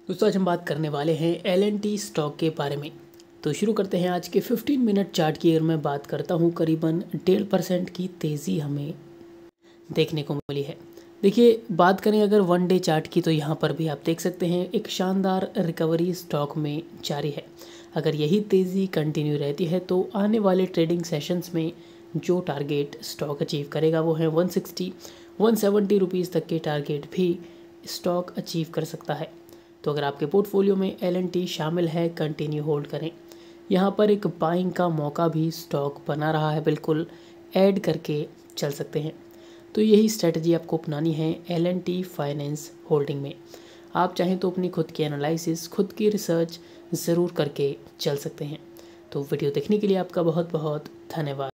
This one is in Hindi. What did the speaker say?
दोस्तों आज हम बात करने वाले हैं L&T स्टॉक के बारे में। तो शुरू करते हैं आज के 15 मिनट चार्ट की। अगर मैं बात करता हूं, करीबन 1.5% की तेज़ी हमें देखने को मिली है। देखिए, बात करें अगर वन डे चार्ट की, तो यहाँ पर भी आप देख सकते हैं एक शानदार रिकवरी स्टॉक में जारी है। अगर यही तेज़ी कंटिन्यू रहती है तो आने वाले ट्रेडिंग सेशंस में जो टारगेट स्टॉक अचीव करेगा वो है 160 170 रुपीज़ तक के टारगेट भी स्टॉक अचीव कर सकता है। तो अगर आपके पोर्टफोलियो में L&T शामिल है, कंटिन्यू होल्ड करें। यहाँ पर एक बाइंग का मौका भी स्टॉक बना रहा है, बिल्कुल ऐड करके चल सकते हैं। तो यही स्ट्रेटजी आपको अपनानी है L&T फाइनेंस होल्डिंग में। आप चाहें तो अपनी खुद की एनालिसिस, खुद की रिसर्च ज़रूर करके चल सकते हैं। तो वीडियो देखने के लिए आपका बहुत बहुत धन्यवाद।